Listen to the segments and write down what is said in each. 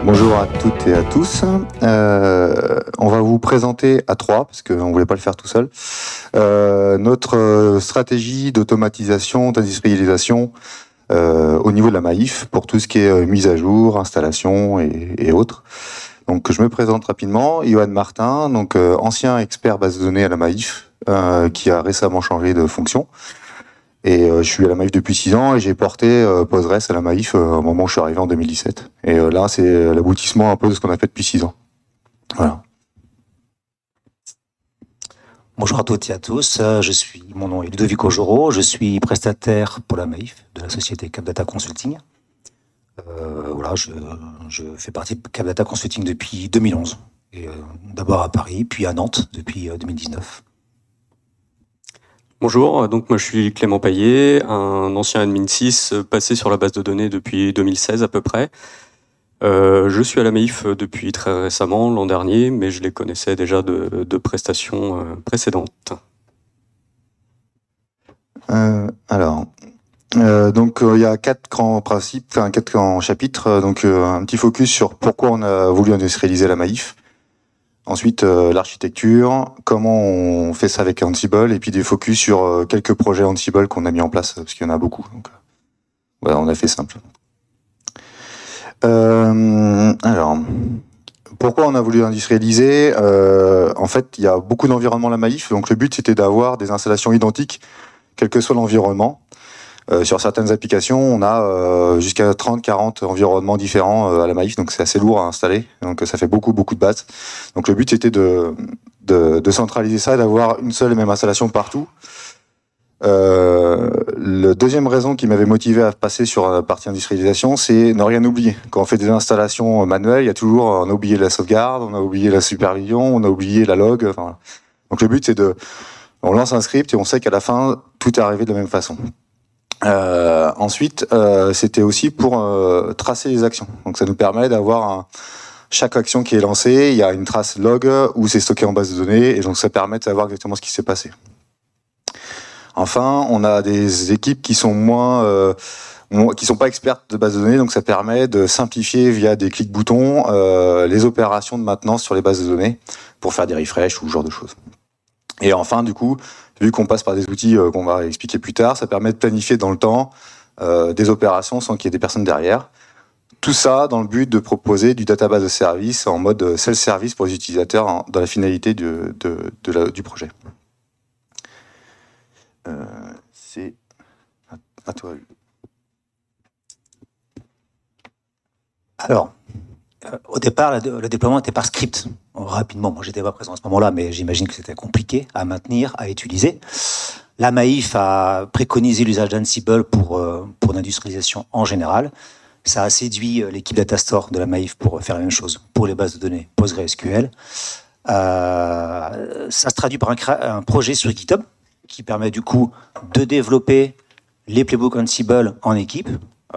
Bonjour à toutes et à tous. On va vous présenter à trois, parce qu'on ne voulait pas le faire tout seul, notre stratégie d'automatisation, d'industrialisation au niveau de la Maïf, pour tout ce qui est mise à jour, installation et autres. Donc je me présente rapidement, Johan Martin, donc ancien expert base de données à la Maïf, qui a récemment changé de fonction. Et je suis à la Maïf depuis 6 ans et j'ai porté Postgres à la Maïf au moment où je suis arrivé en 2017. Et là, c'est l'aboutissement un peu de ce qu'on a fait depuis 6 ans. Voilà. Bonjour à toutes et à tous, mon nom est Ludovico Joro, je suis prestataire pour la Maïf de la société Capdata Consulting. Voilà, je fais partie de Capdata Consulting depuis 2011, et d'abord à Paris, puis à Nantes depuis 2019. Bonjour, donc moi je suis Clément Paillet, un ancien admin 6 passé sur la base de données depuis 2016 à peu près. Je suis à la Maïf depuis très récemment, l'an dernier, mais je les connaissais déjà de prestations précédentes. Donc il y a 4 grands principes, enfin 4 grands chapitres. Donc un petit focus sur pourquoi on a voulu industrialiser la Maïf. Ensuite, l'architecture, comment on fait ça avec Ansible, et puis des focus sur quelques projets Ansible qu'on a mis en place, parce qu'il y en a beaucoup. Donc, voilà, on a fait simple. Alors, pourquoi on a voulu industrialiser? En fait, il y a beaucoup d'environnements à la Maïf, donc le but c'était d'avoir des installations identiques, quel que soit l'environnement. Sur certaines applications, on a jusqu'à 30-40 environnements différents à la Maïf, donc c'est assez lourd à installer, donc ça fait beaucoup de bases. Donc le but c'était de centraliser ça et d'avoir une seule et même installation partout. La deuxième raison qui m'avait motivé à passer sur la partie industrialisation, c'est ne rien oublier. Quand on fait des installations manuelles, il y a toujours, on a oublié la sauvegarde, on a oublié la supervision, on a oublié la log. Enfin, donc le but c'est on lance un script et on sait qu'à la fin, tout est arrivé de la même façon. Ensuite, c'était aussi pour tracer les actions. Donc ça nous permet d'avoir chaque action qui est lancée, il y a une trace log où c'est stocké en base de données, et donc ça permet de savoir exactement ce qui s'est passé. Enfin, on a des équipes qui sont qui sont pas expertes de base de données, donc ça permet de simplifier via des clics boutons les opérations de maintenance sur les bases de données pour faire des refresh ou ce genre de choses. Et enfin, du coup, vu qu'on passe par des outils qu'on va expliquer plus tard, ça permet de planifier dans le temps des opérations sans qu'il y ait des personnes derrière. Tout ça dans le but de proposer du database de service en mode self-service pour les utilisateurs dans la finalité du projet. C'est à toi. Alors, au départ, le déploiement était par script. Rapidement, moi j'étais pas présent à ce moment-là, mais j'imagine que c'était compliqué à maintenir, à utiliser. La Maïf a préconisé l'usage d'Ansible pour l'industrialisation en général. Ça a séduit l'équipe Datastore de la Maïf pour faire la même chose pour les bases de données PostgreSQL. Ça se traduit par un projet sur GitHub qui permet du coup de développer les playbooks Ansible en équipe,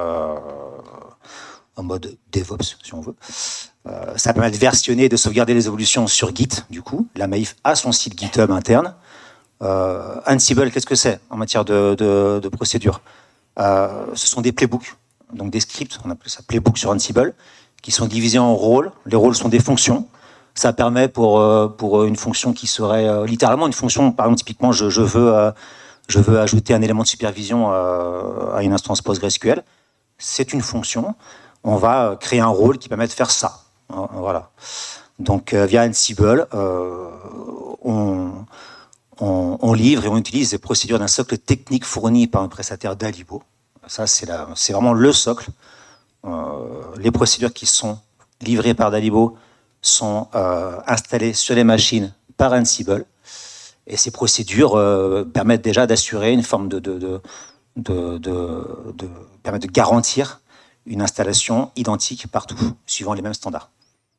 en mode DevOps si on veut. Ça permet de versionner et de sauvegarder les évolutions sur Git, du coup. La Maïf a son site GitHub interne. Ansible, qu'est-ce que c'est en matière de procédure? Ce sont des playbooks, donc des scripts, on appelle ça playbook sur Ansible, qui sont divisés en rôles. Les rôles sont des fonctions. Ça permet pour une fonction qui serait littéralement une fonction, par exemple, typiquement, je veux ajouter un élément de supervision à une instance PostgreSQL. C'est une fonction. On va créer un rôle qui permet de faire ça. Voilà. Donc, via Ansible, on livre et on utilise les procédures d'un socle technique fourni par un prestataire Dalibo. Ça, c'est vraiment le socle. Les procédures qui sont livrées par Dalibo sont installées sur les machines par Ansible. Et ces procédures permettent déjà d'assurer une forme permettent de garantir une installation identique partout, suivant les mêmes standards.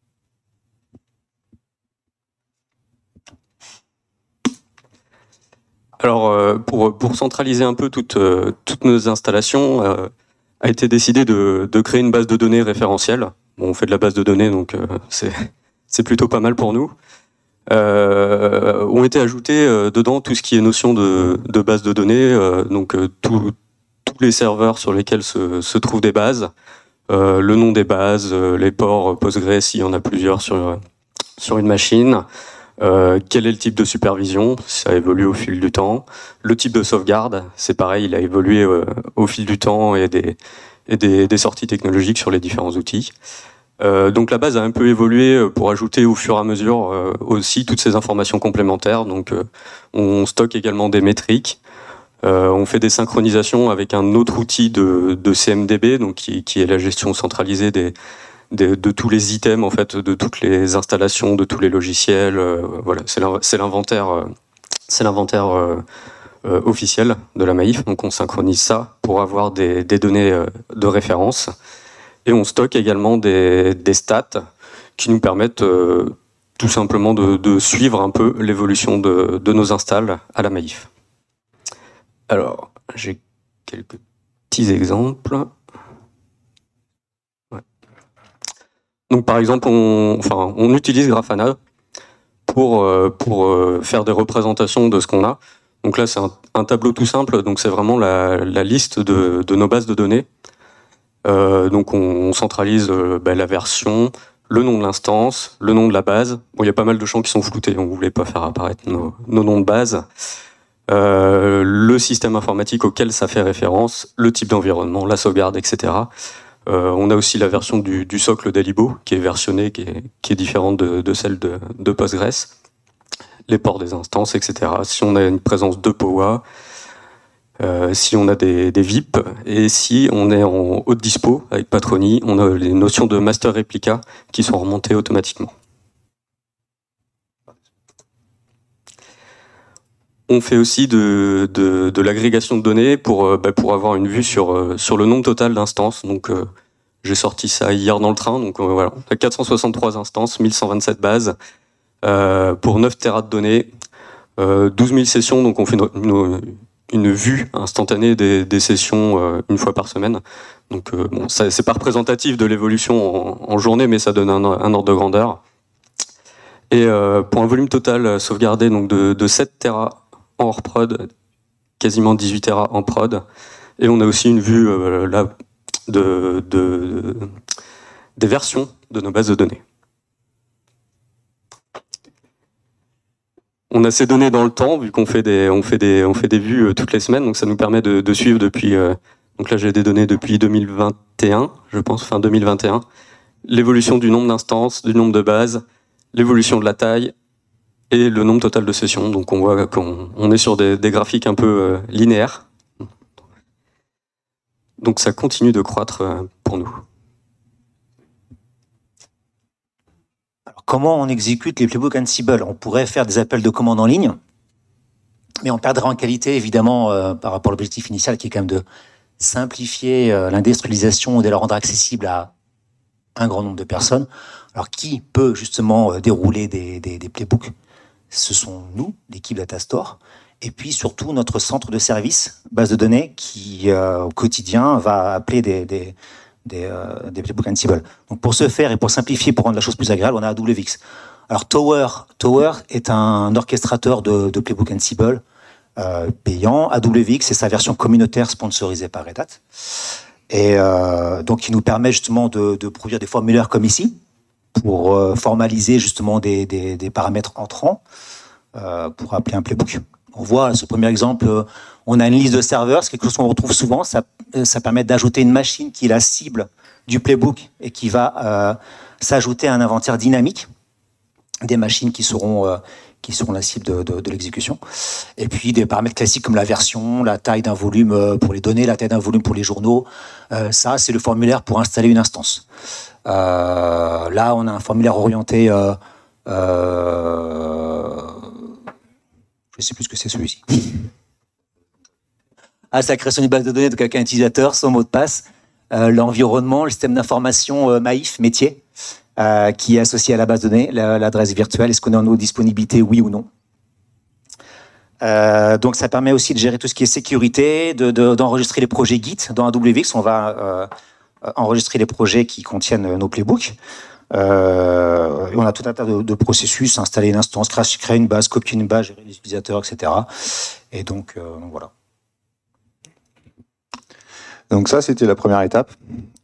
Alors, pour centraliser un peu toutes nos installations, a été décidé de créer une base de données référentielle. Bon, on fait de la base de données, donc c'est plutôt pas mal pour nous. Ont été ajoutés dedans tout ce qui est notion de base de données, donc tous les serveurs sur lesquels se trouvent des bases, le nom des bases, les ports Postgres s'il y en a plusieurs sur une machine, quel est le type de supervision, ça évolue au fil du temps, le type de sauvegarde, c'est pareil, il a évolué au fil du temps et des sorties technologiques sur les différents outils. Donc la base a un peu évolué pour ajouter au fur et à mesure aussi toutes ces informations complémentaires. Donc on stocke également des métriques. On fait des synchronisations avec un autre outil de CMDB, donc qui est la gestion centralisée de tous les items, en fait, de toutes les installations, de tous les logiciels. Voilà, c'est l'inventaire officiel de la Maïf. Donc on synchronise ça pour avoir des données de référence. Et on stocke également des stats qui nous permettent tout simplement de suivre un peu l'évolution de nos installs à la Maïf. Alors, j'ai quelques petits exemples. Ouais. Donc par exemple, on utilise Grafana pour faire des représentations de ce qu'on a. Donc là, c'est un tableau tout simple, donc c'est vraiment la liste de nos bases de données. Donc on centralise la version, le nom de l'instance, le nom de la base. Bon, il y a pas mal de champs qui sont floutés, on ne voulait pas faire apparaître nos noms de base. Le système informatique auquel ça fait référence, le type d'environnement, la sauvegarde, etc. On a aussi la version du socle d'Alibo qui est versionnée, qui est différente de celle de Postgres. Les ports des instances, etc. Si on a une présence de POA, si on a des VIP, et si on est en haute dispo avec Patroni, on a les notions de master réplica qui sont remontées automatiquement. On fait aussi de l'agrégation de données pour avoir une vue sur le nombre total d'instances. Donc j'ai sorti ça hier dans le train. Donc voilà, on a 463 instances, 1127 bases pour 9 Tera de données, 12 000 sessions. Donc on fait une vue instantanée des sessions une fois par semaine. Donc bon, c'est pas représentatif de l'évolution en journée, mais ça donne un ordre de grandeur. Et pour un volume total sauvegardé donc de 7 Tera en hors prod, quasiment 18 Tera en prod. Et on a aussi une vue là des versions de nos bases de données. On a ces données dans le temps, vu qu'on fait des vues toutes les semaines, donc ça nous permet de suivre depuis. Donc là, j'ai des données depuis 2021, je pense, fin 2021. L'évolution du nombre d'instances, du nombre de bases, l'évolution de la taille et le nombre total de sessions. Donc on voit qu'on est sur des graphiques un peu linéaires. Donc ça continue de croître pour nous. Alors, comment on exécute les playbooks Ansible? On pourrait faire des appels de commandes en ligne, mais on perdrait en qualité, évidemment, par rapport à l'objectif initial, qui est quand même de simplifier l'industrialisation et de la rendre accessible à un grand nombre de personnes. Alors, qui peut justement dérouler des playbooks? Ce sont nous, l'équipe Datastore, et puis surtout notre centre de service, base de données, qui au quotidien va appeler des playbooks Ansible. Donc pour ce faire et pour simplifier, pour rendre la chose plus agréable, on a AWX. Alors Tower est un orchestrateur de playbooks Ansible payant. AWX, c'est sa version communautaire sponsorisée par Red Hat. Et donc qui nous permet justement de produire des formulaires comme ici, pour formaliser justement des paramètres entrants pour appeler un playbook. On voit ce premier exemple, on a une liste de serveurs, c'est quelque chose qu'on retrouve souvent, ça permet d'ajouter une machine qui est la cible du playbook et qui va s'ajouter à un inventaire dynamique des machines qui seront la cible de l'exécution. Et puis des paramètres classiques comme la version, la taille d'un volume pour les données, la taille d'un volume pour les journaux. Ça, c'est le formulaire pour installer une instance. Là, on a un formulaire orienté... je ne sais plus ce que c'est celui-ci. C'est la création d'une base de données, donc avec un utilisateur, son mot de passe, l'environnement, le système d'information Maïf, métier, qui est associé à la base de données, l'adresse virtuelle, est-ce qu'on est en eau disponibilité, oui ou non. Donc ça permet aussi de gérer tout ce qui est sécurité, d'enregistrer les projets Git. Dans AWX, on va enregistrer les projets qui contiennent nos playbooks. Et on a tout un tas de processus, installer une instance, créer une base, copier une base, gérer les utilisateurs, etc. Et donc voilà. Donc ça, c'était la première étape.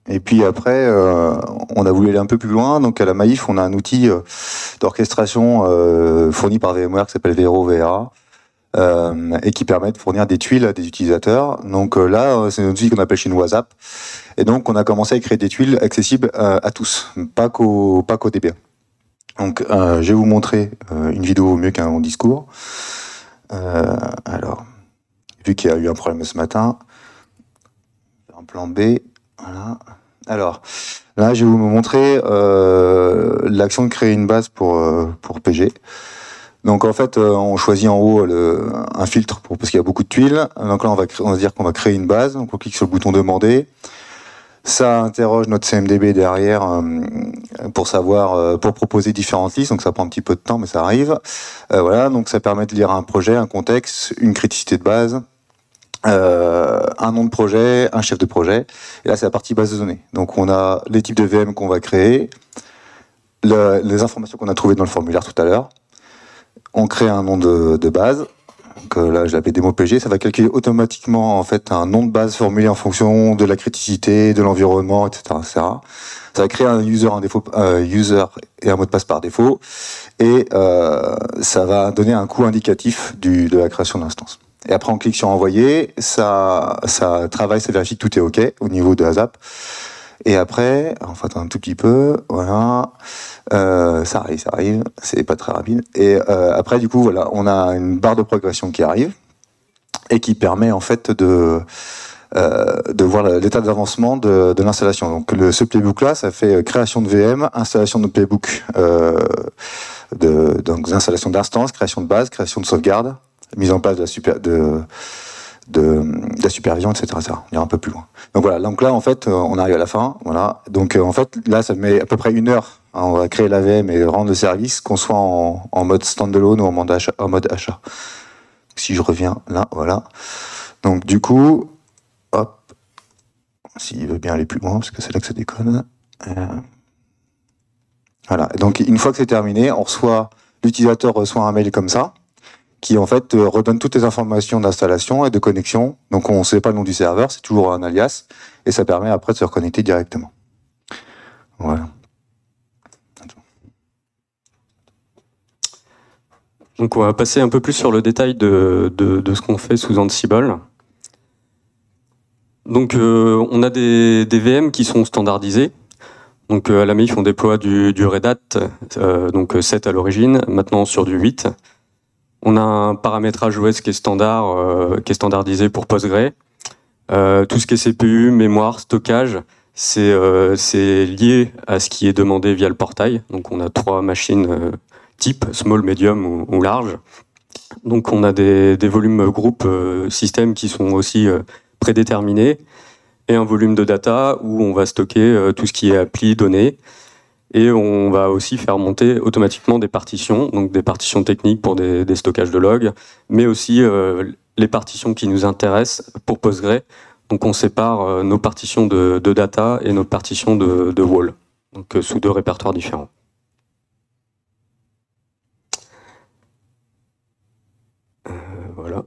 Et puis après, on a voulu aller un peu plus loin. Donc à la Maïf, on a un outil d'orchestration fourni par VMware qui s'appelle Vero VRA et qui permet de fournir des tuiles à des utilisateurs. Donc là, c'est un outil qu'on appelle chez nous WhatsApp. Et donc on a commencé à créer des tuiles accessibles à tous, pas qu'aux DBA. Donc je vais vous montrer une vidéo au mieux qu'un long discours. Alors, vu qu'il y a eu un problème ce matin, un plan B. Voilà. Alors, là, je vais vous montrer l'action de créer une base pour PG. Donc, en fait, on choisit en haut un filtre parce qu'il y a beaucoup de tuiles. Donc là, on va dire qu'on va créer une base. Donc, on clique sur le bouton demander. Ça interroge notre CMDB derrière pour savoir, pour proposer différentes listes. Donc, ça prend un petit peu de temps, mais ça arrive. Voilà. Donc, ça permet de lire un projet, un contexte, une criticité de base. Un nom de projet, un chef de projet, et là c'est la partie base de données. Donc on a les types de VM qu'on va créer, les informations qu'on a trouvées dans le formulaire tout à l'heure, on crée un nom de base, donc là je l'appelle démo PG, ça va calculer automatiquement en fait un nom de base formulé en fonction de la criticité, de l'environnement, etc., etc. Ça va créer un user et un mot de passe par défaut, et ça va donner un coût indicatif de la création d'instance. Et après, on clique sur envoyer, ça travaille, ça vérifie que tout est OK au niveau de la ZAP. Et après, on va attendre un tout petit peu, voilà, ça arrive, c'est pas très rapide. Et après, du coup, voilà, on a une barre de progression qui arrive et qui permet en fait de voir l'état d'avancement de l'installation. Donc, ce playbook-là, ça fait création de VM, installation de playbook, donc installation d'instance, création de base, création de sauvegarde, mise en place de la supervision, etc., etc. On ira un peu plus loin. Donc voilà, donc là en fait on arrive à la fin, voilà. Donc en fait là ça met à peu près 1 heure. Hein, on va créer la VM et rendre le service, qu'on soit en mode standalone ou en mode achat. Si je reviens là, voilà. Donc du coup, hop, s'il veut bien aller plus loin, parce que c'est là que ça déconne. Voilà. Donc une fois que c'est terminé, l'utilisateur reçoit un mail comme ça, qui en fait redonne toutes les informations d'installation et de connexion. Donc on ne sait pas le nom du serveur, c'est toujours un alias, et ça permet après de se reconnecter directement. Voilà. Donc on va passer un peu plus sur le détail de ce qu'on fait sous Ansible. Donc on a des VM qui sont standardisés. Donc à la Maïf on déploie du Red Hat, donc 7 à l'origine, maintenant sur du 8. On a un paramétrage OS qui est standardisé pour Postgre. Tout ce qui est CPU, mémoire, stockage, c'est lié à ce qui est demandé via le portail. Donc on a 3 machines type, small, medium ou large. Donc on a des volumes groupe système qui sont aussi prédéterminés, et un volume de data où on va stocker tout ce qui est appli, données. Et on va aussi faire monter automatiquement des partitions, donc des partitions techniques pour des stockages de logs, mais aussi les partitions qui nous intéressent pour Postgre. Donc on sépare nos partitions de data et nos partitions de wall, donc sous 2 répertoires différents. Voilà.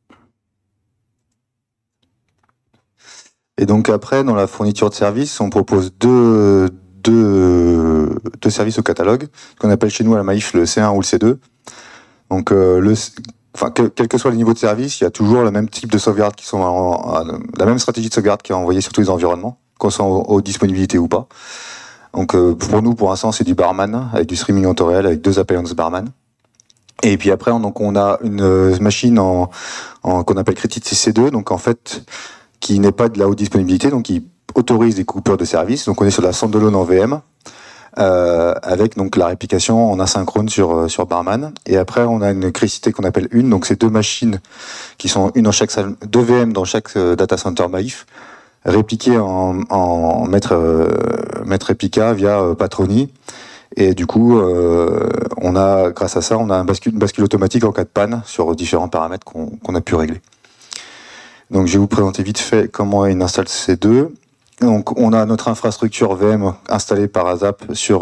Et donc après, dans la fourniture de services, on propose deux services au catalogue, qu'on appelle chez nous à la Maïf le C1 ou le C2. Donc, quel que soit le niveau de service, il y a toujours le même type de sauvegarde la même stratégie de sauvegarde qui est envoyée sur tous les environnements, qu'on soit aux disponibilités ou pas. Donc, pour nous, pour l'instant, c'est du barman, avec du streaming en temps réel, avec 2 appliances barman. Et puis après, on a une machine qu'on appelle Criticity C2, donc en fait, qui n'est pas de la haute disponibilité, donc qui autorise des coupures de service. Donc on est sur la standalone en VM, avec donc la réplication en asynchrone sur Barman. Et après on a une criticité qu'on appelle une, donc c'est 2 machines qui sont une dans chaque salle, 2 VM dans chaque data center Maïf, répliquées en maître réplica via Patroni. Et du coup, grâce à ça, on a une bascule automatique en cas de panne sur différents paramètres qu'on a pu régler. Donc je vais vous présenter vite fait comment on installe ces 2. Donc on a notre infrastructure VM installée par ASAP sur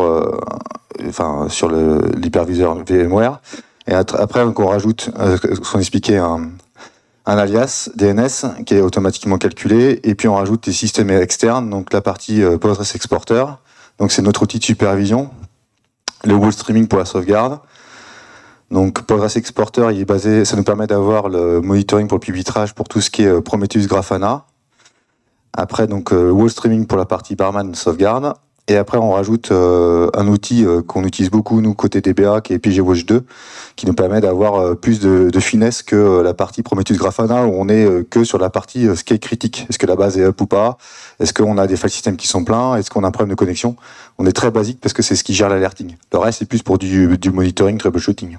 l'hyperviseur VMware. Et après on rajoute, ce qu'on expliquait, un alias DNS qui est automatiquement calculé, et puis on rajoute des systèmes externes, donc la partie Postgres Exporter, donc c'est notre outil de supervision, le wall streaming pour la sauvegarde. Donc Postgres Exporter, il est basé, ça nous permet d'avoir le monitoring pour le pipitrage pour tout ce qui est Prometheus Grafana. Après donc wall streaming pour la partie Barman sauvegarde. Et après, on rajoute un outil qu'on utilise beaucoup, nous, côté DBA, qui est PGWatch 2, qui nous permet d'avoir plus de finesse que la partie Prometheus Grafana, où on est que sur la partie ce qui est critique. Est-ce que la base est up ou pas? Est-ce qu'on a des file systems qui sont pleins? Est-ce qu'on a un problème de connexion? On est très basique parce que c'est ce qui gère l'alerting. Le reste, c'est plus pour du monitoring, troubleshooting.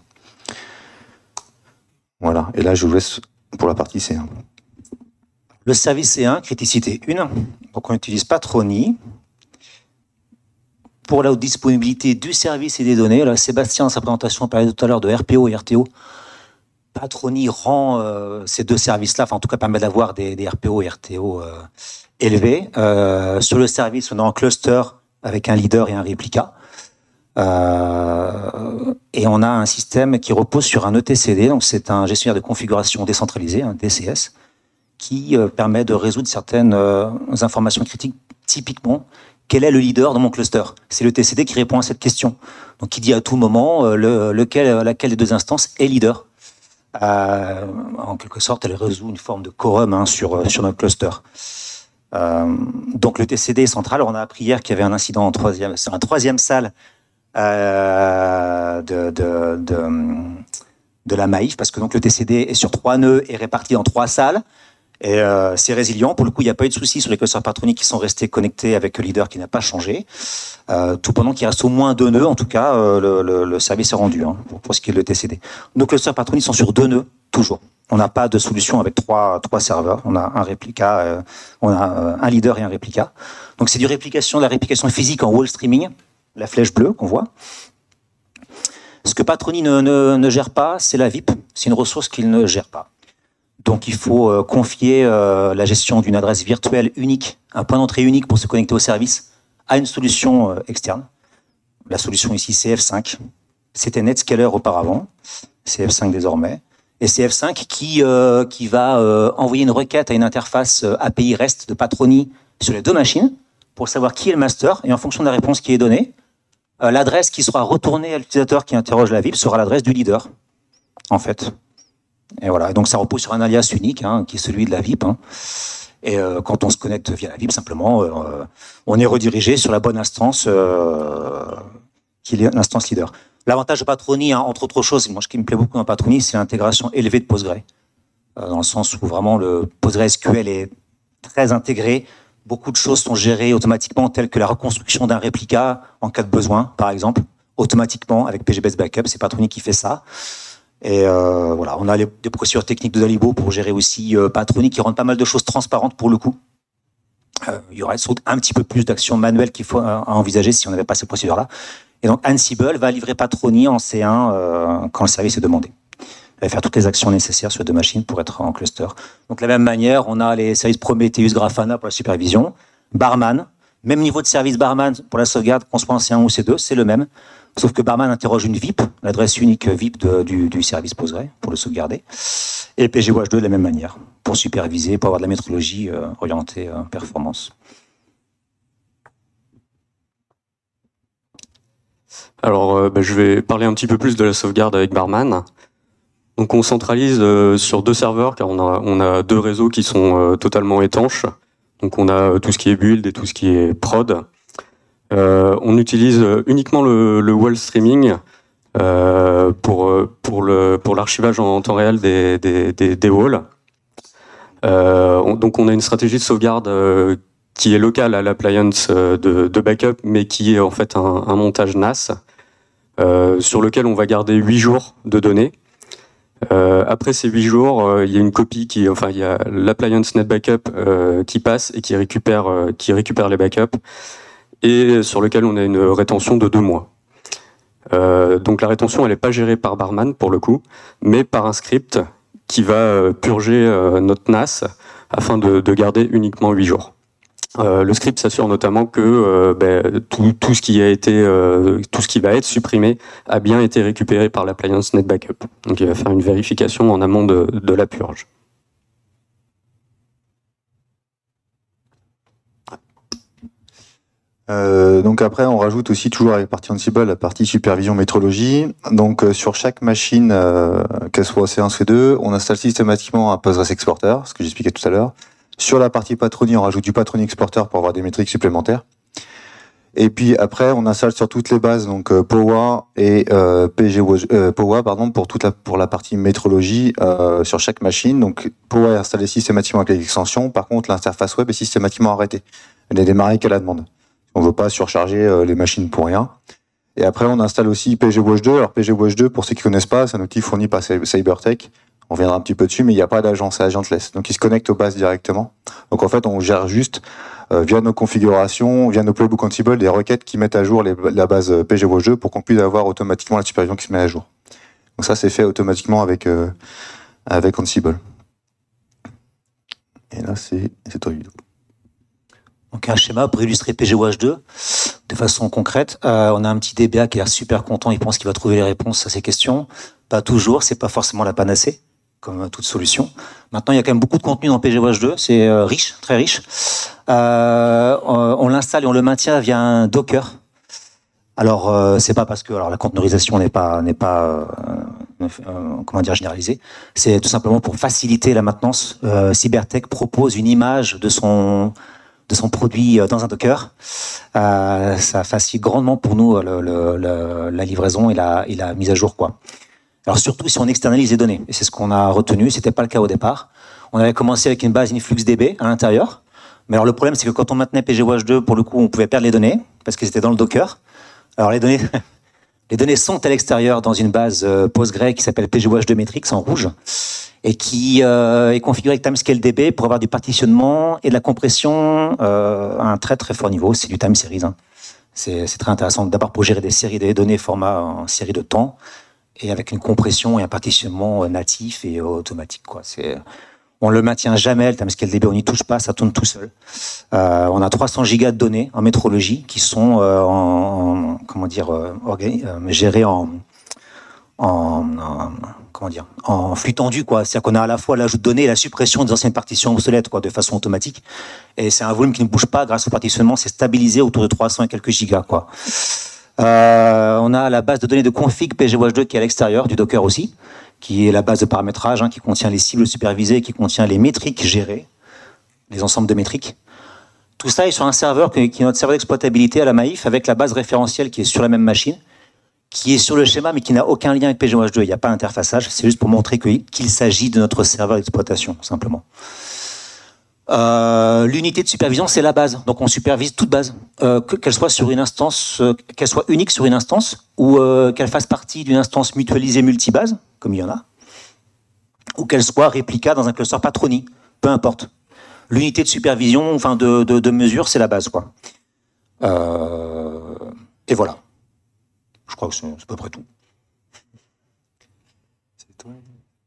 Voilà. Et là, je vous laisse pour la partie C1. Le service C1, criticité 1. Donc, on utilise Patroni. Pour la disponibilité du service et des données, là, Sébastien, dans sa présentation, parlait tout à l'heure de RPO et RTO. Patroni rend ces deux services-là, enfin en tout cas permet d'avoir des RPO et RTO élevés. Sur le service, on est en cluster avec un leader et un réplica. Et on a un système qui repose sur un etcd, donc c'est un gestionnaire de configuration décentralisé, un DCS, qui permet de résoudre certaines informations critiques, typiquement. Quel est le leader dans mon cluster? C'est le TCD qui répond à cette question. Donc, qui dit à tout moment laquelle des deux instances est leader. En quelque sorte, elle résout une forme de quorum sur notre cluster. Donc, le TCD est central. On a appris hier qu'il y avait un incident sur un troisième salle de la Maïf, parce que donc, le TCD est sur 3 nœuds et réparti dans 3 salles. Et c'est résilient. Pour le coup, il n'y a pas eu de souci sur les clusters Patroni qui sont restés connectés avec le leader qui n'a pas changé. Tout pendant qu'il reste au moins 2 nœuds, en tout cas, le service est rendu pour ce qui est de l'ETCD. Nos clusters Patroni sont sur 2 nœuds, toujours. On n'a pas de solution avec 3 serveurs. On a un réplica, on a un leader et un réplica. Donc c'est de la réplication physique en wall streaming, la flèche bleue qu'on voit. Ce que Patroni ne gère pas, c'est la VIP. C'est une ressource qu'il ne gère pas. Donc il faut confier la gestion d'une adresse virtuelle unique, un point d'entrée unique pour se connecter au service, à une solution externe. La solution ici, c'est F5. C'était NetScaler auparavant, c'est F5 désormais. Et c'est F5 qui va envoyer une requête à une interface API REST de Patroni sur les 2 machines pour savoir qui est le master, et en fonction de la réponse qui est donnée, l'adresse qui sera retournée à l'utilisateur qui interroge la VIP sera l'adresse du leader, en fait. Et voilà. Et donc ça repose sur un alias unique, qui est celui de la VIP. Et quand on se connecte via la VIP, simplement, on est redirigé sur la bonne instance, qui est l'instance leader. L'avantage de Patroni, entre autres choses, moi, ce qui me plaît beaucoup dans Patroni, c'est l'intégration élevée de Postgre. Dans le sens où vraiment le PostgreSQL est très intégré. Beaucoup de choses sont gérées automatiquement, telles que la reconstruction d'un réplica en cas de besoin, par exemple, automatiquement avec PGBase Backup. C'est Patroni qui fait ça. Et voilà, on a des procédures techniques de Dalibo pour gérer aussi Patroni qui rendent pas mal de choses transparentes pour le coup. Il y aurait un petit peu plus d'actions manuelles qu'il faut à envisager si on n'avait pas ces procédures-là. Et donc Ansible va livrer Patroni en C1 quand le service est demandé. Il va faire toutes les actions nécessaires sur les 2 machines pour être en cluster. Donc de la même manière, on a les services Prometheus Grafana pour la supervision, Barman, même niveau de service Barman pour la sauvegarde, qu'on soit en C1 ou C2, c'est le même. Sauf que Barman interroge une VIP, l'adresse unique VIP du service Postgre, pour le sauvegarder. Et PGWatch 2 de la même manière, pour superviser, pour avoir de la métrologie orientée performance. Alors, je vais parler un petit peu plus de la sauvegarde avec Barman. Donc, on centralise sur 2 serveurs, car on a 2 réseaux qui sont totalement étanches. Donc, on a tout ce qui est build et tout ce qui est prod. On utilise uniquement le wall streaming pour l'archivage en temps réel des walls. Donc on a une stratégie de sauvegarde qui est locale à l'appliance de backup, mais qui est en fait un montage NAS sur lequel on va garder 8 jours de données. Après ces 8 jours, il y a une copie il y a l'appliance NetBackup qui passe et qui récupère les backups, et sur lequel on a une rétention de 2 mois. Donc la rétention, elle n'est pas gérée par Barman pour le coup, mais par un script qui va purger notre NAS afin de garder uniquement 8 jours. Le script s'assure notamment que tout ce qui va être supprimé a bien été récupéré par l'appliance NetBackup. Donc il va faire une vérification en amont de la purge. Donc après, on rajoute aussi toujours avec la partie Ansible la partie supervision métrologie. Donc sur chaque machine, qu'elle soit C1, C2, on installe systématiquement un Postgres exporter, ce que j'expliquais tout à l'heure. Sur la partie patronie, on rajoute du patronie exporter pour avoir des métriques supplémentaires. Et puis après, on installe sur toutes les bases, donc POA et POA, pardon, pour la partie métrologie sur chaque machine. Donc POA est installé systématiquement avec l'extension. Par contre, l'interface web est systématiquement arrêtée. Elle n'est démarrée qu'à la demande. On ne veut pas surcharger les machines pour rien. Et après, on installe aussi PGWatch2. Alors PGWatch2, pour ceux qui connaissent pas, c'est un outil fourni par Cybertech. On reviendra un petit peu dessus, mais il n'y a pas d'agent, c'est agentless. Donc il se connecte aux bases directement. Donc en fait, on gère juste via nos configurations, via nos playbooks Ansible, des requêtes qui mettent à jour la base PGWatch2 pour qu'on puisse avoir automatiquement la supervision qui se met à jour. Donc ça, c'est fait automatiquement avec Ansible. Et là, c'est toi, Ludo. Donc un schéma pour illustrer PGWatch2 de façon concrète. On a un petit DBA qui a l'air super content, il pense qu'il va trouver les réponses à ces questions. Pas toujours, c'est pas forcément la panacée, comme toute solution. Maintenant, il y a quand même beaucoup de contenu dans PGWatch2, c'est riche, très riche. On l'installe et on le maintient via un Docker. Alors, c'est pas parce que la conteneurisation n'est pas comment dire, généralisée. C'est tout simplement pour faciliter la maintenance. Cybertech propose une image de son produit dans un Docker. Ça facilite grandement pour nous la livraison et la mise à jour, quoi. Alors surtout si on externalise les données, et c'est ce qu'on a retenu, c'était pas le cas au départ. On avait commencé avec une base InfluxDB à l'intérieur, mais alors le problème c'est que quand on maintenait PGWatch2, pour le coup, on pouvait perdre les données, parce qu'elles étaient dans le Docker. Alors les données sont à l'extérieur dans une base Postgre qui s'appelle PGWatch2 Metrics en rouge, et qui est configurée avec TimescaleDB pour avoir du partitionnement et de la compression à un très très fort niveau. C'est du time series. Hein. C'est très intéressant d'abord pour gérer des séries de données format en série de temps, et avec une compression et un partitionnement natif et automatique, quoi. On le maintient jamais, le TimescaleDB, on n'y touche pas, ça tourne tout seul. On a 300 gigas de données en métrologie qui sont gérées en flux tendu, quoi. C'est-à-dire qu'on a à la fois l'ajout de données et la suppression des anciennes partitions obsolètes, quoi, de façon automatique. Et c'est un volume qui ne bouge pas grâce au partitionnement, c'est stabilisé autour de 300 et quelques gigas, quoi. On a la base de données de config PGWatch2 qui est à l'extérieur du Docker aussi, qui est la base de paramétrage, qui contient les cibles supervisées, qui contient les métriques gérées, les ensembles de métriques. Tout ça est sur un serveur qui est notre serveur d'exploitabilité à la Maïf, avec la base référentielle qui est sur la même machine, qui est sur le schéma mais qui n'a aucun lien avec PGWatch2. Il n'y a pas d'interfaçage, c'est juste pour montrer qu'il s'agit de notre serveur d'exploitation, simplement. L'unité de supervision, c'est la base. Donc on supervise toute base, qu'elle soit sur une instance, qu'elle soit unique sur une instance, ou qu'elle fasse partie d'une instance mutualisée multibase, comme il y en a, ou qu'elle soit réplica dans un cluster patronie, peu importe. L'unité de supervision, enfin de mesure, c'est la base, quoi. Et voilà. Je crois que c'est à peu près tout. C'est toi.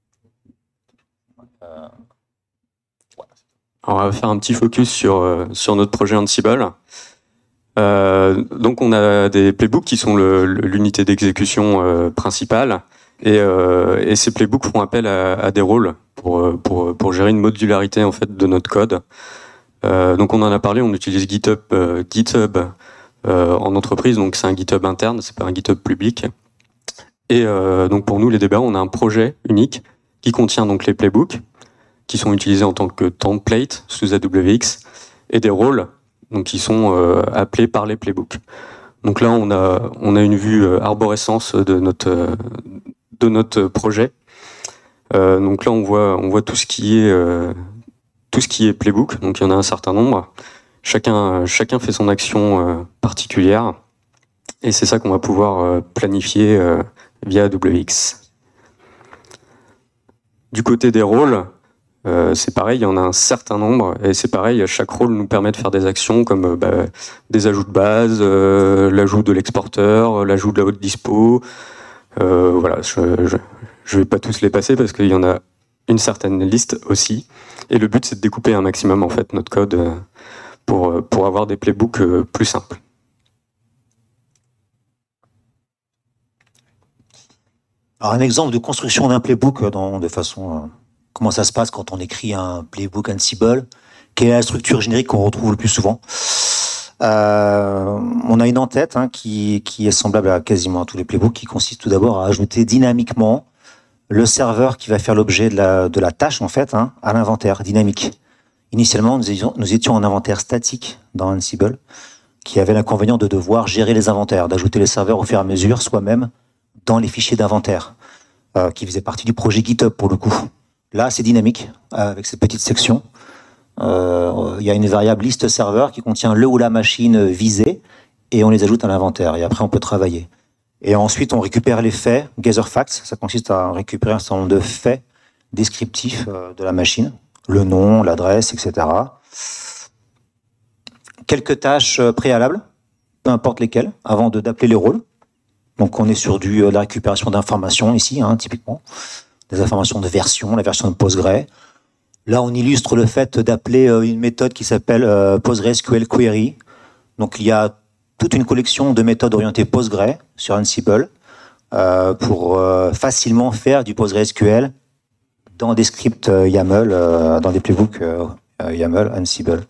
Alors, on va faire un petit focus sur notre projet Ansible. Donc on a des playbooks qui sont l'unité d'exécution principale, et ces playbooks font appel à des rôles pour gérer une modularité en fait de notre code. Donc on en a parlé, on utilise GitHub en entreprise, donc c'est un GitHub interne, c'est pas un GitHub public. Et donc pour nous les DBA, on a un projet unique qui contient donc les playbooks qui sont utilisés en tant que template sous AWX, et des rôles donc qui sont appelés par les playbooks. Donc là, on a une vue arborescence de notre projet. Donc là, on voit tout ce qui est playbook. Donc il y en a un certain nombre. Chacun fait son action particulière, et c'est ça qu'on va pouvoir planifier via AWX. Du côté des rôles, c'est pareil, il y en a un certain nombre, et c'est pareil, chaque rôle nous permet de faire des actions comme des ajouts de base, l'ajout de l'exporteur, l'ajout de la haute dispo. Voilà, je vais pas tous les passer parce qu'il y en a une certaine liste aussi. Et le but, c'est de découper un maximum en fait notre code pour avoir des playbooks plus simples. Alors un exemple de construction d'un playbook de façon... comment ça se passe quand on écrit un playbook Ansible? Quelle est la structure générique qu'on retrouve le plus souvent? On a une en-tête qui est semblable à quasiment à tous les playbooks, qui consiste tout d'abord à ajouter dynamiquement le serveur qui va faire l'objet de la tâche en fait à l'inventaire dynamique. Initialement, nous étions en inventaire statique dans Ansible, qui avait l'inconvénient de devoir gérer les inventaires, d'ajouter les serveurs au fur et à mesure, soi-même, dans les fichiers d'inventaire, qui faisaient partie du projet GitHub pour le coup. Là, c'est dynamique, avec cette petite section. Il y a une variable liste serveur qui contient le ou la machine visée, et on les ajoute à l'inventaire, et après on peut travailler. Et ensuite, on récupère les faits, gather facts, ça consiste à récupérer un certain nombre de faits descriptifs de la machine, le nom, l'adresse, etc. Quelques tâches préalables, peu importe lesquelles, avant d'appeler les rôles. Donc on est sur la récupération d'informations ici, typiquement, des informations de version, la version de Postgre. Là, on illustre le fait d'appeler une méthode qui s'appelle PostgreSQL Query. Donc il y a toute une collection de méthodes orientées Postgre sur Ansible pour facilement faire du PostgreSQL dans des scripts YAML, dans des playbooks YAML Ansible.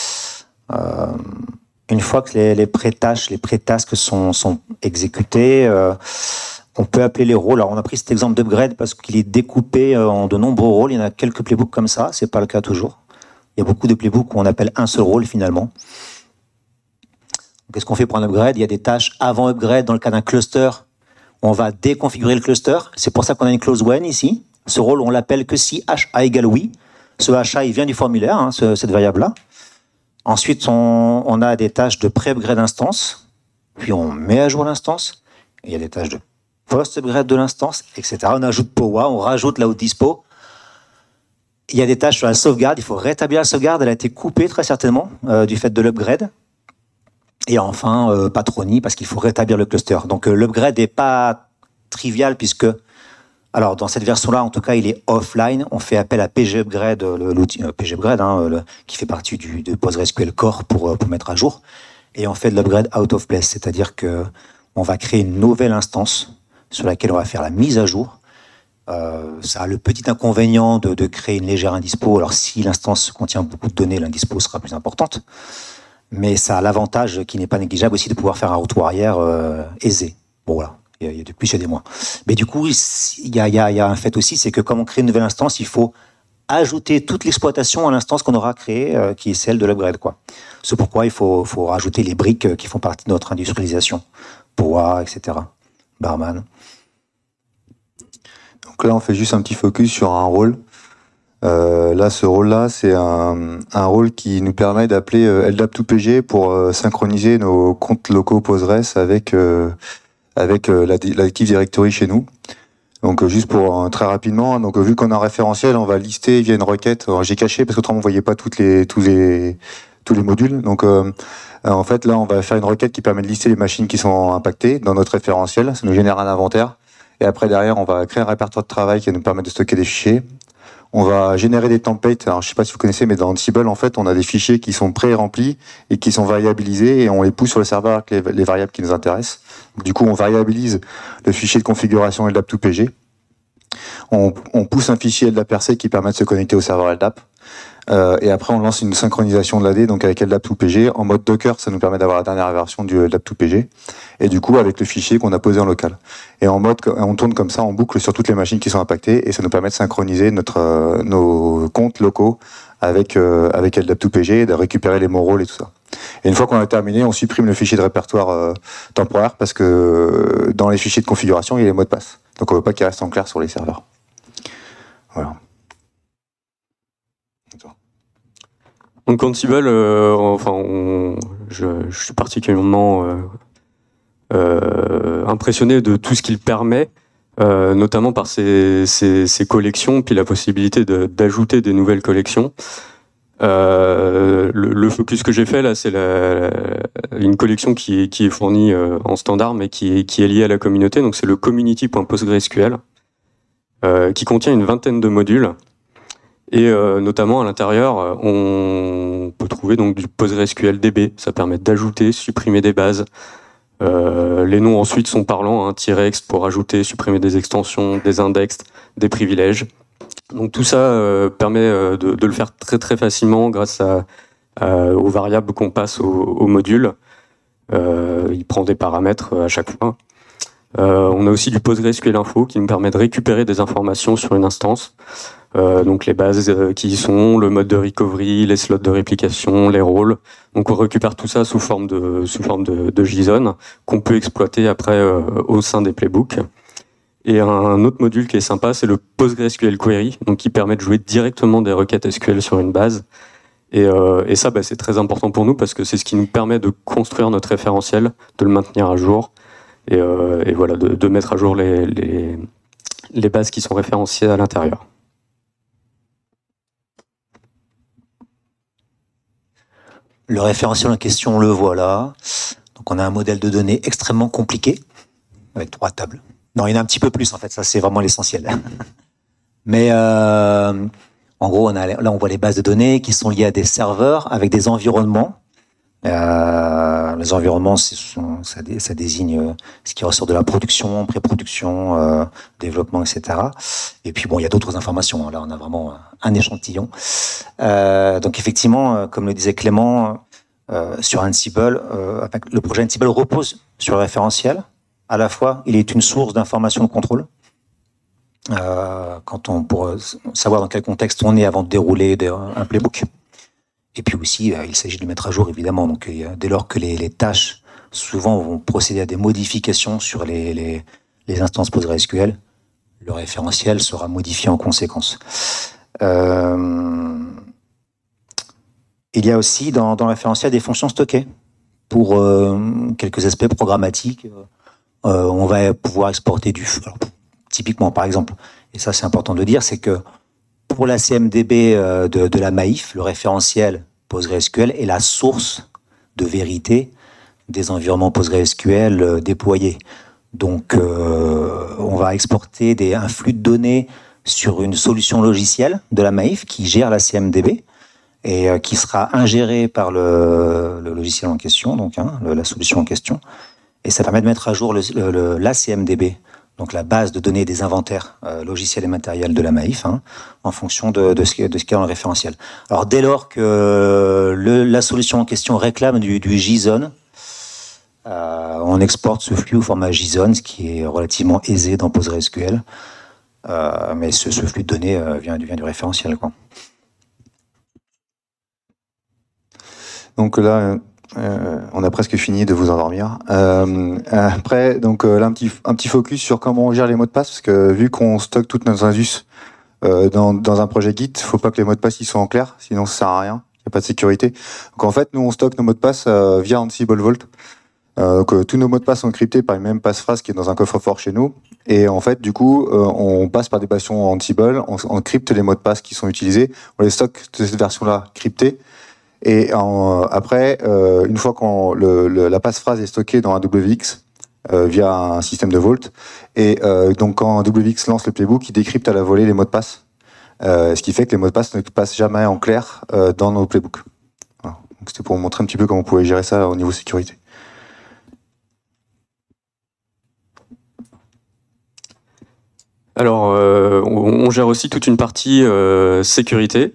Une fois que les pré-tâches, les pré-tasks sont exécutés, on peut appeler les rôles. Alors on a pris cet exemple d'upgrade parce qu'il est découpé en de nombreux rôles. Il y en a quelques playbooks comme ça, c'est pas le cas toujours. Il y a beaucoup de playbooks où on appelle un seul rôle finalement. Qu'est-ce qu'on fait pour un upgrade? Il y a des tâches avant upgrade dans le cas d'un cluster. On va déconfigurer le cluster. C'est pour ça qu'on a une clause when ici. Ce rôle, on l'appelle que si HA égale oui. Ce HA, il vient du formulaire, cette variable-là. Ensuite, on a des tâches de pré-upgrade instance. Puis on met à jour l'instance. Il y a des tâches de post-upgrade de l'instance, etc. On ajoute POA, on rajoute la haute dispo. Il y a des tâches sur la sauvegarde. Il faut rétablir la sauvegarde. Elle a été coupée très certainement du fait de l'upgrade. Et enfin, Patroni, parce qu'il faut rétablir le cluster. Donc l'upgrade n'est pas trivial puisque, alors dans cette version-là, en tout cas, il est offline. On fait appel à pgupgrade, l'outil pgupgrade, qui fait partie de PostgreSQL Core pour mettre à jour. Et on fait de l'upgrade out of place, c'est-à-dire que on va créer une nouvelle instance sur laquelle on va faire la mise à jour. Ça a le petit inconvénient de créer une légère indispo. Alors si l'instance contient beaucoup de données, l'indispo sera plus importante. Mais ça a l'avantage qui n'est pas négligeable aussi de pouvoir faire un retour arrière aisé. Bon voilà, il y a du plus, il y a des moins. Mais du coup, il y a un fait aussi, c'est que comme on crée une nouvelle instance, il faut ajouter toute l'exploitation à l'instance qu'on aura créée, qui est celle de l'upgrade, quoi. C'est pourquoi il faut rajouter les briques qui font partie de notre industrialisation. POA, etc. Barman. Donc là, on fait juste un petit focus sur un rôle. Là, ce rôle-là, c'est un rôle qui nous permet d'appeler LDAP2PG pour synchroniser nos comptes locaux Postgres avec l'Active Directory chez nous. Donc juste pour très rapidement, donc vu qu'on a un référentiel, on va lister via une requête. J'ai caché parce qu'autrement on voyait pas tous les modules. Donc en fait là, on va faire une requête qui permet de lister les machines qui sont impactées dans notre référentiel. Ça nous génère un inventaire. Et après derrière, on va créer un répertoire de travail qui va nous permettre de stocker des fichiers. On va générer des templates. Alors, je sais pas si vous connaissez, mais dans Ansible, en fait, on a des fichiers qui sont pré-remplis et qui sont variabilisés et on les pousse sur le serveur avec les variables qui nous intéressent. Du coup, on variabilise le fichier de configuration LDAP2PG. On pousse un fichier LDAP-RC qui permet de se connecter au serveur LDAP. Et après, on lance une synchronisation de l'AD, donc avec LDAP2PG. En mode Docker, ça nous permet d'avoir la dernière version du LDAP2PG. Et du coup, avec le fichier qu'on a posé en local. Et en mode, on tourne comme ça en boucle sur toutes les machines qui sont impactées, et ça nous permet de synchroniser nos comptes locaux avec LDAP2PG, et de récupérer les mots rôles et tout ça. Et une fois qu'on a terminé, on supprime le fichier de répertoire temporaire, parce que dans les fichiers de configuration, il y a les mots de passe. Donc on ne veut pas qu'ils restent en clair sur les serveurs. Voilà. Donc Ansible, je suis particulièrement impressionné de tout ce qu'il permet, notamment par ses collections, puis la possibilité d'ajouter des nouvelles collections. Le focus que j'ai fait là, c'est une collection qui est fournie en standard, mais qui est liée à la communauté. Donc c'est le community.postgresql, qui contient une vingtaine de modules. Et notamment à l'intérieur, on peut trouver donc du PostgreSQL DB. Ça permet d'ajouter, supprimer des bases. Les noms ensuite sont parlants, -ext pour ajouter, supprimer des extensions, des index, des privilèges. Donc tout ça permet de le faire très très facilement grâce à aux variables qu'on passe au module. Il prend des paramètres à chaque fois. On a aussi du PostgreSQL Info qui nous permet de récupérer des informations sur une instance. Donc les bases qui y sont, le mode de recovery, les slots de réplication, les rôles. Donc on récupère tout ça sous forme de JSON qu'on peut exploiter après au sein des playbooks. Et un autre module qui est sympa, c'est le PostgreSQL Query, donc qui permet de jouer directement des requêtes SQL sur une base. Et ça, c'est très important pour nous parce que c'est ce qui nous permet de construire notre référentiel, de le maintenir à jour et voilà, de mettre à jour les bases qui sont référenciées à l'intérieur. Le référentiel en question, on le voit là. Donc on a un modèle de données extrêmement compliqué, avec 3 tables. Non, il y en a un petit peu plus en fait, ça c'est vraiment l'essentiel. Mais en gros, là on voit les bases de données qui sont liées à des serveurs avec des environnements. Les environnements, ça désigne ce qui ressort de la production, pré-production, développement, etc. Et puis bon, il y a d'autres informations. Là, on a vraiment un échantillon. Donc effectivement, comme le disait Clément, sur Ansible, le projet Ansible repose sur le référentiel. À la fois, il est une source d'information de contrôle. Pour savoir dans quel contexte on est avant de dérouler un playbook. Et puis aussi, il s'agit de le mettre à jour, évidemment. Donc, dès lors que les tâches, souvent, vont procéder à des modifications sur les instances PostgreSQL, le référentiel sera modifié en conséquence. Il y a aussi, dans le référentiel, des fonctions stockées. Pour quelques aspects programmatiques, on va pouvoir exporter du flux. Typiquement, par exemple, et ça, c'est important de le dire, c'est que pour la CMDB de la Maïf, le référentiel PostgreSQL est la source de vérité des environnements PostgreSQL déployés. Donc, on va exporter un flux de données sur une solution logicielle de la Maïf qui gère la CMDB et qui sera ingérée par le logiciel en question, donc la solution en question. Et ça permet de mettre à jour la CMDB, donc la base de données des inventaires logiciels et matériels de la Maïf, en fonction de ce qui est dans le référentiel. Alors dès lors que la solution en question réclame du JSON, on exporte ce flux au format JSON, ce qui est relativement aisé dans PostgreSQL, mais ce flux de données vient du référentiel, quoi. Donc là, on a presque fini de vous endormir. Après, donc là, un petit focus sur comment on gère les mots de passe, parce que vu qu'on stocke toutes nos indus dans un projet Git, faut pas que les mots de passe ils soient en clair, sinon ça sert à rien. Il n'y a pas de sécurité. Donc en fait, nous on stocke nos mots de passe via Ansible Vault. Tous nos mots de passe sont encryptés par une même passphrase qui est dans un coffre-fort chez nous. Et en fait, du coup, on passe par des versions Ansible, on crypte les mots de passe qui sont utilisés, on les stocke de cette version-là cryptée. Et après, une fois que la passphrase est stockée dans un WX via un système de Vault, et donc quand un WX lance le playbook, il décrypte à la volée les mots de passe, ce qui fait que les mots de passe ne passent jamais en clair dans nos playbooks. Voilà. Donc c'était pour vous montrer un petit peu comment on pouvait gérer ça au niveau sécurité. Alors, on gère aussi toute une partie sécurité.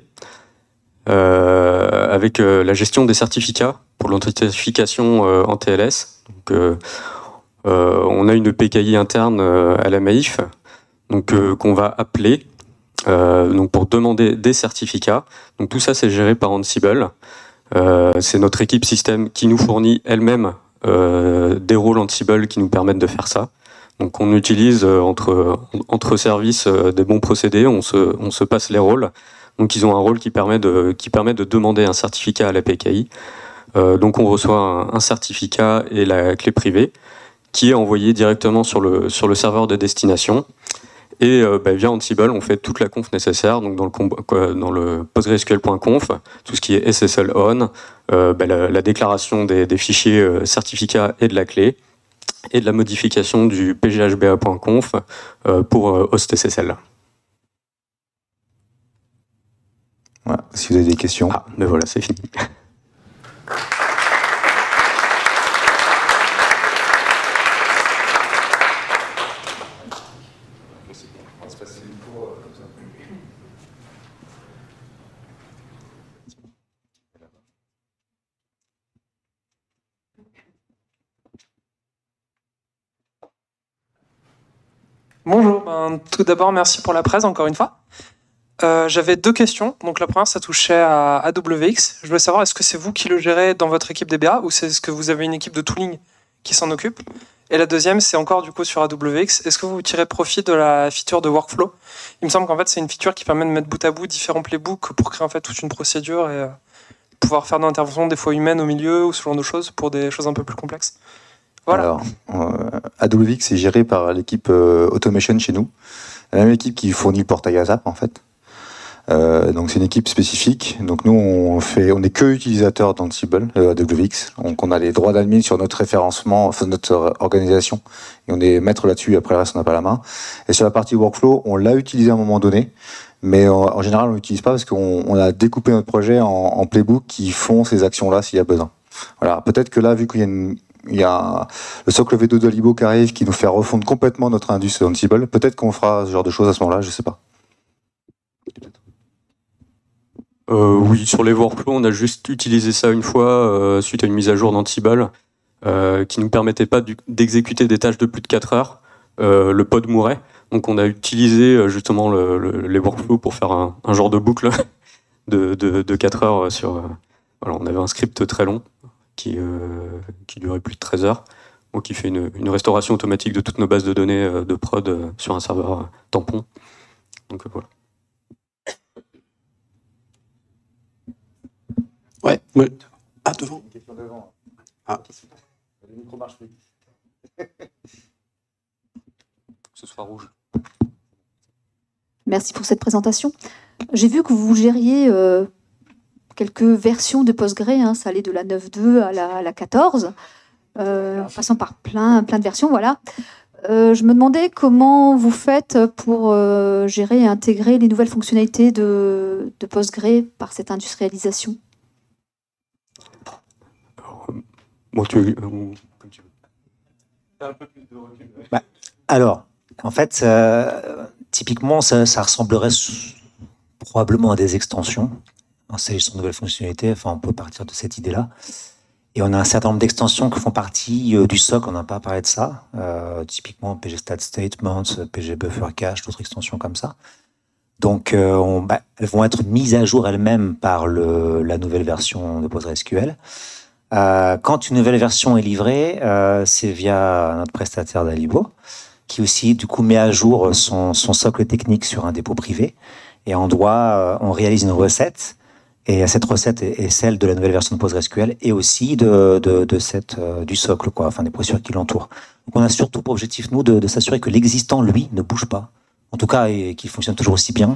Avec la gestion des certificats pour l'authentification en TLS. Donc, on a une PKI interne à la Maïf, donc qu'on va appeler donc pour demander des certificats. Donc tout ça c'est géré par Ansible. C'est notre équipe système qui nous fournit elle-même des rôles Ansible qui nous permettent de faire ça. Donc on utilise entre services des bons procédés, on se passe les rôles. Donc ils ont un rôle qui permet de demander un certificat à la PKI. Donc on reçoit un certificat et la clé privée qui est envoyée directement sur le serveur de destination. Et via Ansible, on fait toute la conf nécessaire. Donc dans le PostgreSQL.conf, tout ce qui est SSL on, la déclaration des fichiers certificats et de la clé, et de la modification du pghba.conf pour hostSSL. Voilà, si vous avez des questions. Ah, mais voilà, c'est fini. Bonjour, tout d'abord merci pour la presse encore une fois. J'avais 2 questions. Donc la première, ça touchait à AWX. Je voulais savoir, est-ce que c'est vous qui le gérez dans votre équipe DBA ou est-ce que vous avez une équipe de tooling qui s'en occupe? Et la deuxième, c'est encore du coup sur AWX. Est-ce que vous tirez profit de la feature de workflow? Il me semble qu'en fait, c'est une feature qui permet de mettre bout à bout différents playbooks pour créer en fait toute une procédure et pouvoir faire d'interventions des fois humaines au milieu ou ce genre de choses pour des choses un peu plus complexes. Voilà. Alors, AWX est géré par l'équipe Automation chez nous, la même équipe qui fournit le portail ASAP en fait. Donc c'est une équipe spécifique. Donc nous on est que utilisateur d'Ansible AWX. Donc on a les droits d'admin sur notre référencement, enfin notre organisation, et on est maître là-dessus. Après le reste on n'a pas la main. Et sur la partie workflow, on l'a utilisé à un moment donné, mais en général on l'utilise pas parce qu'on a découpé notre projet en playbook qui font ces actions-là s'il y a besoin. Voilà. Peut-être que là, vu qu'il y a le socle V2 de Alibo qui arrive, qui nous fait refondre complètement notre indus Ansible, peut-être qu'on fera ce genre de choses à ce moment-là, je sais pas. Oui, sur les workflows, on a juste utilisé ça une fois suite à une mise à jour d'Ansible qui nous permettait pas d'exécuter des tâches de plus de 4 heures. Le pod mourait, donc on a utilisé justement les workflows pour faire un genre de boucle de 4 heures sur. Voilà, on avait un script très long qui durait plus de 13 heures, donc qui fait une restauration automatique de toutes nos bases de données de prod sur un serveur tampon. Donc voilà. Ouais. Ah, devant. Ah. Le micro marche plus. Ce sera rouge. Merci pour cette présentation. J'ai vu que vous gériez quelques versions de Postgre, hein, ça allait de la 9.2 à la 14, en passant par plein de versions, voilà. Je me demandais comment vous faites pour gérer et intégrer les nouvelles fonctionnalités de Postgre par cette industrialisation. Bon, comme tu veux. Un peu plus de recul. Alors, en fait, typiquement, ça ressemblerait probablement à des extensions. En s'agissant de nouvelles fonctionnalités, enfin, on peut partir de cette idée-là. Et on a un certain nombre d'extensions qui font partie du SOC, on n'a pas parlé de ça. Typiquement, PG Stat Statements, PG Buffer Cache, d'autres extensions comme ça. Donc, elles vont être mises à jour elles-mêmes par la nouvelle version de PostgreSQL. Quand une nouvelle version est livrée, c'est via notre prestataire d'Alibo, qui aussi, du coup, met à jour son socle technique sur un dépôt privé. Et on réalise une recette. Et cette recette est celle de la nouvelle version de PostgreSQL et aussi du socle, quoi, enfin des procédures qui l'entourent. Donc on a surtout pour objectif, nous, de s'assurer que l'existant, lui, ne bouge pas. En tout cas, et qu'il fonctionne toujours aussi bien.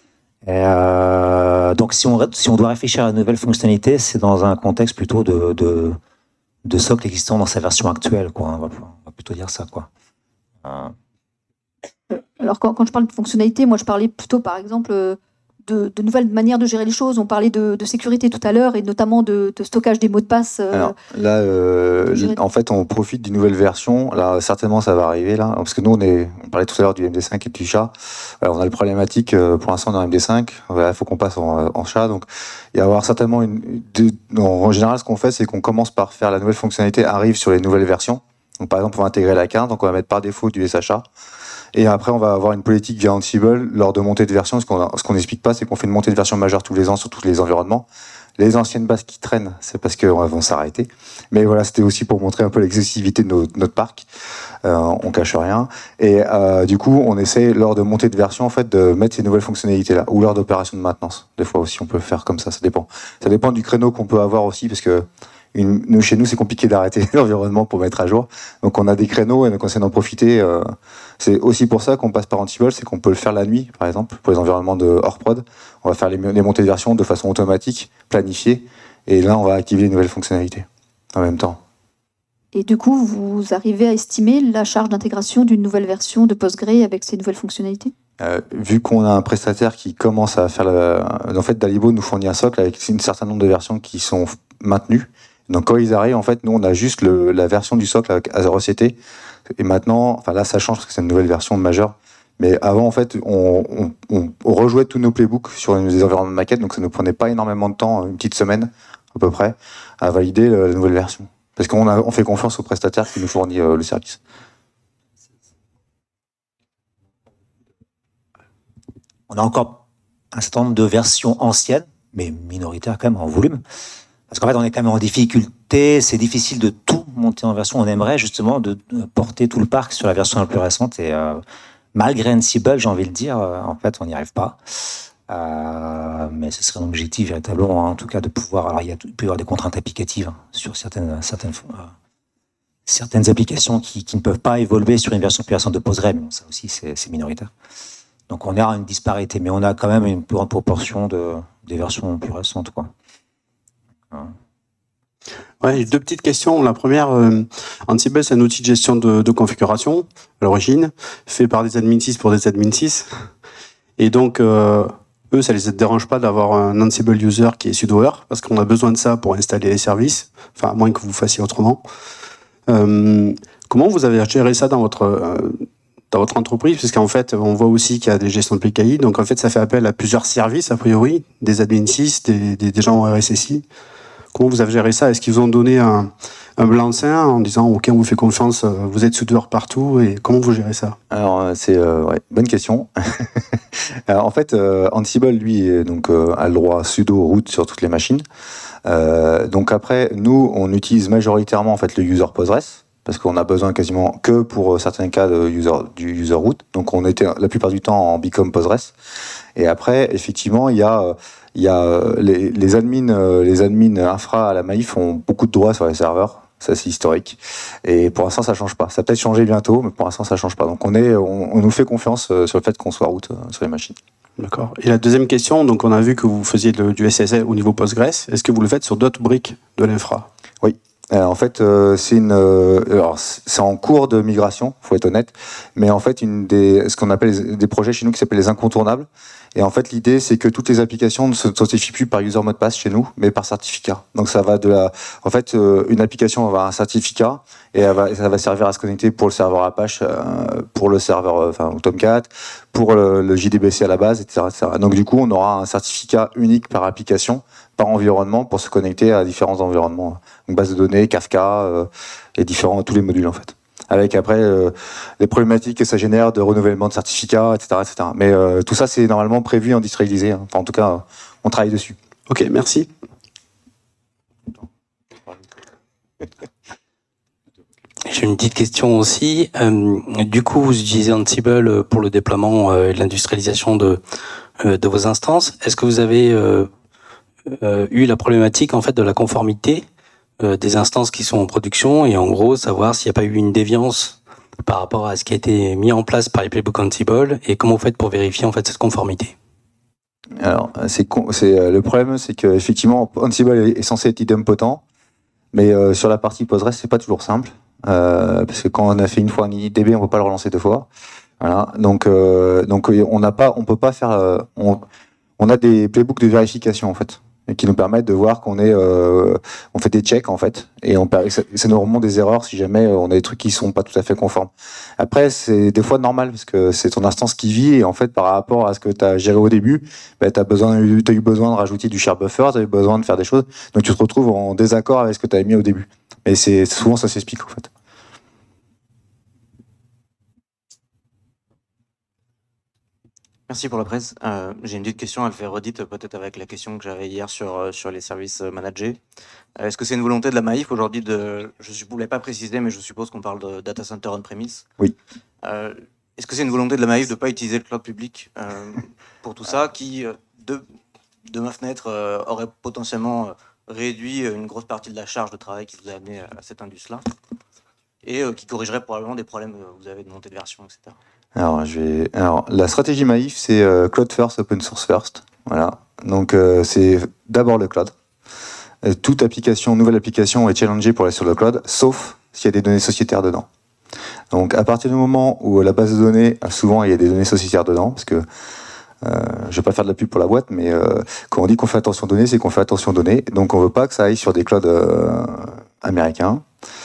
Donc si on doit réfléchir à une nouvelle fonctionnalité, c'est dans un contexte plutôt de socle existant dans sa version actuelle, quoi. On va plutôt dire ça, quoi. Alors quand je parle de fonctionnalité, moi je parlais plutôt par exemple de nouvelles manières de gérer les choses. On parlait de sécurité tout à l'heure et notamment de stockage des mots de passe. Alors là, en fait, on profite d'une nouvelle version. Là, certainement, ça va arriver là, parce que nous, on parlait tout à l'heure du MD5 et du chat. On a le problématique pour l'instant dans MD5. Il faut qu'on passe en chat. Donc, il va y avoir certainement en général, ce qu'on fait, c'est qu'on commence par faire la nouvelle fonctionnalité arrive sur les nouvelles versions. Donc, par exemple, on va intégrer la quinte, donc on va mettre par défaut du SHA. Et après, on va avoir une politique via Ansible lors de montée de version. Ce qu'on n'explique pas, c'est qu'on fait une montée de version majeure tous les ans sur tous les environnements. Les anciennes bases qui traînent, c'est parce qu'elles vont s'arrêter. Mais voilà, c'était aussi pour montrer un peu l'exhaustivité de notre parc. On cache rien. Et du coup, on essaie, lors de montée de version, en fait, de mettre ces nouvelles fonctionnalités-là. Ou lors d'opérations de maintenance. Des fois aussi, on peut faire comme ça. Ça dépend. Ça dépend du créneau qu'on peut avoir aussi, parce que chez nous, c'est compliqué d'arrêter l'environnement pour mettre à jour. Donc, on a des créneaux et donc on essaie d'en profiter. C'est aussi pour ça qu'on passe par Ansible, c'est qu'on peut le faire la nuit, par exemple, pour les environnements de hors prod. On va faire les montées de version de façon automatique, planifiée. Et là, on va activer les nouvelles fonctionnalités en même temps. Et du coup, vous arrivez à estimer la charge d'intégration d'une nouvelle version de Postgre avec ces nouvelles fonctionnalités ? Vu qu'on a un prestataire qui commence à faire en fait, Dalibo nous fournit un socle avec un certain nombre de versions qui sont maintenues. Donc quand ils arrivent, en fait, nous on a juste la version du socle à 0CT. Et maintenant, enfin là ça change parce que c'est une nouvelle version majeure. Mais avant, en fait, on rejouait tous nos playbooks sur des environnements de maquette, donc ça ne nous prenait pas énormément de temps, une petite semaine à peu près, à valider la nouvelle version. Parce qu'on fait confiance au prestataire qui nous fournit le service. on a encore un certain nombre de versions anciennes, mais minoritaires quand même en volume. Parce qu'en fait, on est quand même en difficulté. C'est difficile de tout monter en version. On aimerait justement de porter tout le parc sur la version la plus récente. Et malgré Ansible, j'ai envie de dire, en fait, on n'y arrive pas. Mais ce serait un objectif véritablement, hein, en tout cas, de pouvoir. Alors, il peut y avoir des contraintes applicatives hein, sur certaines applications qui ne peuvent pas évoluer sur une version plus récente de Postgre. Mais bon, ça aussi, c'est minoritaire. Donc, on a une disparité, mais on a quand même une plus grande proportion des versions plus récentes, quoi. Ouais, j'ai deux petites questions. La première, Ansible, c'est un outil de gestion de configuration, à l'origine, fait par des admin 6 pour des admin 6. Et donc, eux, ça les dérange pas d'avoir un Ansible user qui est sudoer, parce qu'on a besoin de ça pour installer les services, enfin, à moins que vous fassiez autrement. Comment vous avez géré ça dans votre entreprise? Parce qu'en fait, on voit aussi qu'il y a des gestions de PKI, donc en fait, ça fait appel à plusieurs services, a priori, des admin 6, des gens en RSSI. Comment vous avez géré ça? Est-ce qu'ils vous ont donné un blanc-seing en disant « Ok, on vous fait confiance, vous êtes soudeur partout » et comment vous gérez ça? Alors, c'est bonne question. Alors, en fait, Ansible, lui, donc, a le droit sudo root sur toutes les machines. Donc après, nous, on utilise majoritairement en fait le user Postgres parce qu'on a besoin quasiment que pour certains cas du user root. Donc on était la plupart du temps en Become Postgres. Et après, effectivement, il y a les admins infra à la Maïf ont beaucoup de droits sur les serveurs. Ça, c'est historique. Et pour l'instant, ça change pas. Ça va peut-être changer bientôt, mais pour l'instant, ça change pas. Donc on nous fait confiance sur le fait qu'on soit root sur les machines. D'accord. Et la deuxième question, donc on a vu que vous faisiez du SSL au niveau Postgres. Est-ce que vous le faites sur d'autres briques de l'infra? Oui. En fait, c'est en cours de migration, faut être honnête. Mais en fait, ce qu'on appelle des projets chez nous qui s'appellent les incontournables. Et en fait, l'idée, c'est que toutes les applications ne s'authentifient plus par user mot de passe chez nous, mais par certificat. Donc, ça va en fait, une application va avoir un certificat et ça va servir à se connecter pour le serveur Apache, pour le serveur, Tomcat, pour le JDBC à la base, etc., etc. Donc, du coup, on aura un certificat unique par application, par environnement, pour se connecter à différents environnements. Donc, base de données, Kafka, et tous les modules, en fait. Avec après les problématiques que ça génère de renouvellement de certificats, etc., etc. Mais tout ça, c'est normalement prévu, industrialisé. Hein. Enfin, en tout cas, on travaille dessus. Ok, merci. J'ai une petite question aussi. Du coup, vous utilisez Ansible pour le déploiement et l'industrialisation de vos instances. Est-ce que vous avez eu la problématique en fait de la conformité des instances qui sont en production et en gros savoir s'il n'y a pas eu une déviance par rapport à ce qui a été mis en place par les playbooks Ansible et comment vous faites pour vérifier en fait cette conformité? Alors, le problème, c'est que effectivement, Ansible est censé être idempotent, mais sur la partie Postgres, c'est pas toujours simple parce que quand on a fait une fois un initdb, on peut pas le relancer deux fois. Voilà, donc on peut pas faire. On a des playbooks de vérification en fait, qui nous permettent de voir qu'on on fait des checks en fait, et ça nous remonte des erreurs si jamais on a des trucs qui sont pas tout à fait conformes. Après, c'est des fois normal parce que c'est ton instance qui vit et en fait par rapport à ce que tu as géré au début, t'as eu besoin de rajouter du share buffer, t'as eu besoin de faire des choses, donc tu te retrouves en désaccord avec ce que tu avais mis au début. Mais souvent ça s'explique en fait. Merci pour la presse. J'ai une petite question, elle fait redite peut-être avec la question que j'avais hier sur les services managés. Est-ce que c'est une volonté de la Maïf aujourd'hui je ne voulais pas préciser, mais je suppose qu'on parle de data center on-premise. Oui. Est-ce que c'est une volonté de la Maïf de ne pas utiliser le cloud public pour tout ça, qui, de ma fenêtre, aurait potentiellement réduit une grosse partie de la charge de travail qui vous a amené à cette indus-là, et qui corrigerait probablement des problèmes que vous avez de montée de version, etc. Alors, la stratégie Maïf, c'est cloud first, open source first. Voilà. Donc, c'est d'abord le cloud. Toute nouvelle application est challengée pour aller sur le cloud, sauf s'il y a des données sociétaires dedans. Donc, à partir du moment où la base de données, souvent, il y a des données sociétaires dedans, parce que je ne vais pas faire de la pub pour la boîte, mais quand on dit qu'on fait attention aux données, c'est qu'on fait attention aux données. Donc, on ne veut pas que ça aille sur des clouds américains.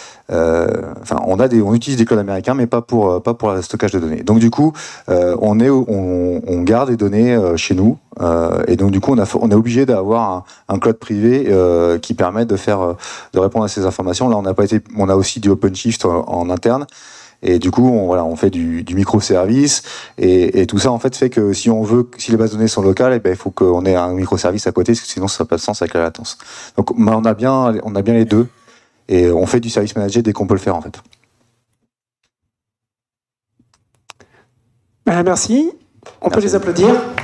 On utilise des clouds américains, mais pas pour le stockage de données. Donc du coup, on garde les données chez nous, et donc du coup, on est obligé d'avoir un cloud privé qui permet de répondre à ces informations. Là, on a aussi du OpenShift en interne, Et du coup, on fait du microservice, et tout ça en fait fait que si les bases de données sont locales, il faut qu'on ait un microservice à côté, parce que sinon ça n'a pas de sens avec la latence. Donc on a bien les deux, et on fait du service manager dès qu'on peut le faire en fait. Merci. On peut les applaudir.